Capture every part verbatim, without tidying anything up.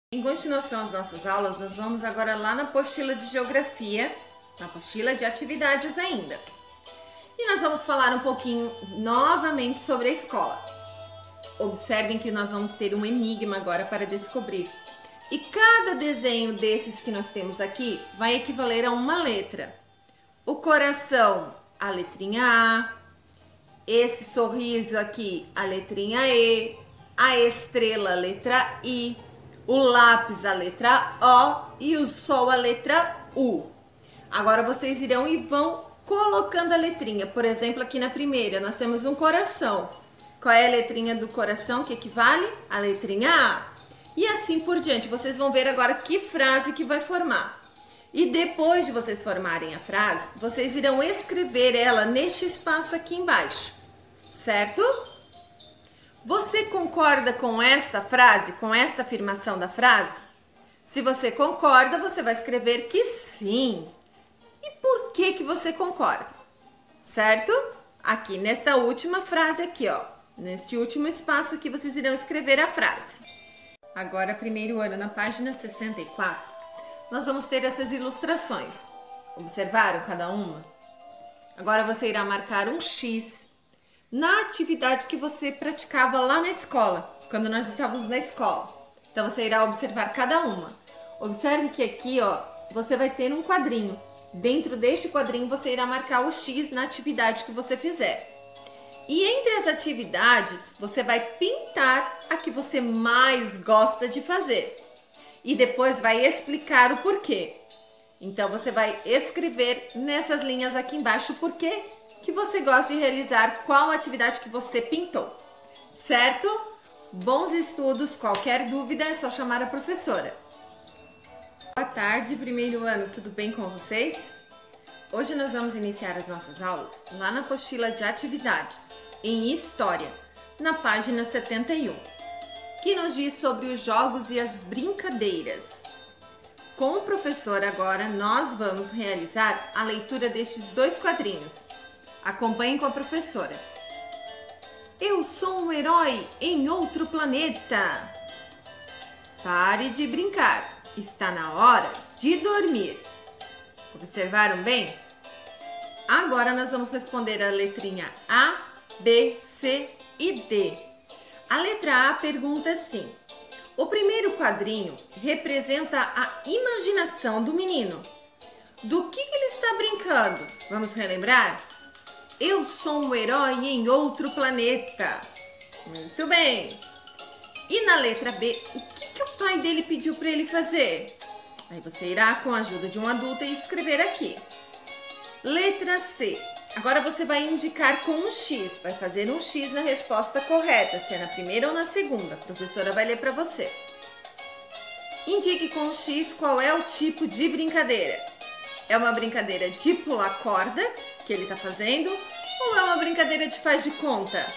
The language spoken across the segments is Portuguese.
Em continuação às nossas aulas, nós vamos agora lá na apostila de geografia, na apostila de atividades ainda. E nós vamos falar um pouquinho novamente sobre a escola. Observem que nós vamos ter um enigma agora para descobrir. E cada desenho desses que nós temos aqui vai equivaler a uma letra. O coração, a letrinha A. Esse sorriso aqui, a letrinha E. A estrela, a letra I. O lápis, a letra O, e o sol, a letra U. Agora vocês irão e vão colocando a letrinha. Por exemplo, aqui na primeira nós temos um coração. Qual é a letrinha do coração que equivale? A letrinha A. E assim por diante. Vocês vão ver agora que frase que vai formar. E depois de vocês formarem a frase, vocês irão escrever ela neste espaço aqui embaixo. Certo? Você concorda com esta frase, com esta afirmação da frase? Se você concorda, você vai escrever que sim. E por que que você concorda? Certo? Aqui nesta última frase aqui, ó. Neste último espaço aqui, vocês irão escrever a frase. Agora, primeiro ano, na página sessenta e quatro, nós vamos ter essas ilustrações. Observaram cada uma? Agora você irá marcar um X na atividade que você praticava lá na escola, quando nós estávamos na escola. Então você irá observar cada uma. Observe que aqui, ó, você vai ter um quadrinho. Dentro deste quadrinho você irá marcar o X na atividade que você fizer. E entre as atividades, você vai pintar a que você mais gosta de fazer. E depois vai explicar o porquê. Então você vai escrever nessas linhas aqui embaixo o porquê que você gosta de realizar, qual atividade que você pintou. Certo? Bons estudos, qualquer dúvida é só chamar a professora. Boa tarde, primeiro ano, tudo bem com vocês? Hoje nós vamos iniciar as nossas aulas lá na apostila de atividades, em História, na página setenta e um, que nos diz sobre os jogos e as brincadeiras. Com o professor agora, nós vamos realizar a leitura destes dois quadrinhos. Acompanhem com a professora. Eu sou um herói em outro planeta. Pare de brincar. Está na hora de dormir. Observaram bem? Agora nós vamos responder a letrinha A, B, C e D. A letra A pergunta assim: o primeiro quadrinho representa a imaginação do menino. Do que, que ele está brincando? Vamos relembrar? Eu sou um herói em outro planeta. Muito bem. E na letra B, o que, que o pai dele pediu para ele fazer? Aí você irá, com a ajuda de um adulto, escrever aqui. Letra C. Agora você vai indicar com um X. Vai fazer um X na resposta correta, se é na primeira ou na segunda. A professora vai ler para você. Indique com um X qual é o tipo de brincadeira. É uma brincadeira de pular corda que ele está fazendo, ou é uma brincadeira de faz de conta?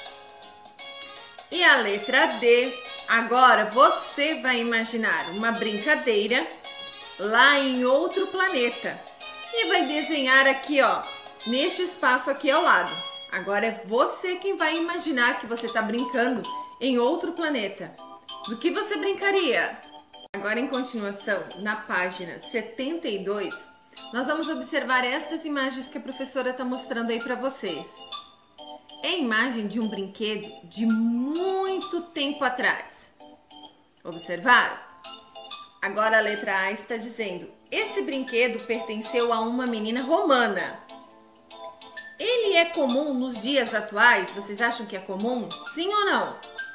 E a letra D, agora você vai imaginar uma brincadeira lá em outro planeta e vai desenhar aqui, ó, neste espaço aqui ao lado. Agora é você quem vai imaginar que você está brincando em outro planeta. Do que você brincaria? Agora, em continuação, na página setenta e dois, nós vamos observar estas imagens que a professora está mostrando aí para vocês. É a imagem de um brinquedo de muito tempo atrás. Observaram? Agora a letra A está dizendo: esse brinquedo pertenceu a uma menina romana. Ele é comum nos dias atuais? Vocês acham que é comum? Sim ou não?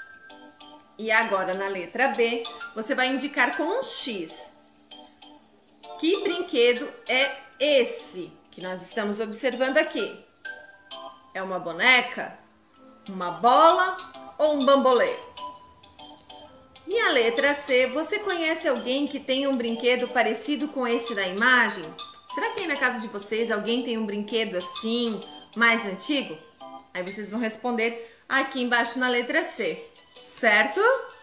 E agora na letra B, você vai indicar com um X. Que brinquedo é esse que nós estamos observando aqui? É uma boneca, uma bola ou um bambolê? E a letra C, você conhece alguém que tem um brinquedo parecido com este da imagem? Será que aí na casa de vocês alguém tem um brinquedo assim, mais antigo? Aí vocês vão responder aqui embaixo na letra C, certo?